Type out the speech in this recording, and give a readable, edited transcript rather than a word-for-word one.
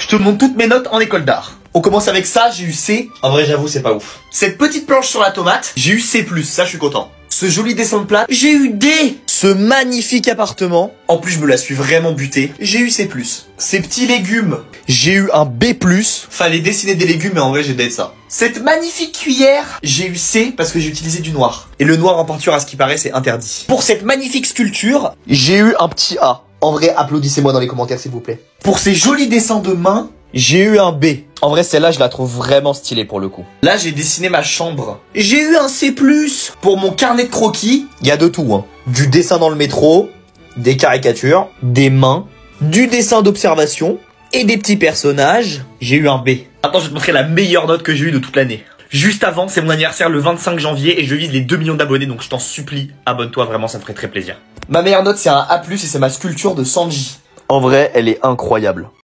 Je te montre toutes mes notes en école d'art. On commence avec ça, j'ai eu C. En vrai, j'avoue, c'est pas ouf. Cette petite planche sur la tomate, j'ai eu C+, ça je suis content. Ce joli dessin de plate, j'ai eu D. Ce magnifique appartement, en plus je me la suis vraiment buté, j'ai eu C+. Ces petits légumes, j'ai eu un B+. Fallait dessiner des légumes, mais en vrai j'ai d'être ça. Cette magnifique cuillère, j'ai eu C parce que j'ai utilisé du noir. Et le noir en peinture, à ce qui paraît, c'est interdit. Pour cette magnifique sculpture, j'ai eu un petit A. En vrai, applaudissez-moi dans les commentaires s'il vous plaît. Pour ces jolis dessins de main, j'ai eu un B. En vrai, celle-là, je la trouve vraiment stylée pour le coup. Là, j'ai dessiné ma chambre. J'ai eu un C+. Pour mon carnet de croquis, il y a de tout, hein. Du dessin dans le métro, des caricatures, des mains, du dessin d'observation et des petits personnages. J'ai eu un B. Attends, je vais te montrer la meilleure note que j'ai eue de toute l'année. Juste avant, c'est mon anniversaire le 25 janvier et je vise les 2 millions d'abonnés, donc je t'en supplie, abonne-toi, vraiment, ça me ferait très plaisir. Ma meilleure note, c'est un A+, et c'est ma sculpture de Sanji. En vrai, elle est incroyable.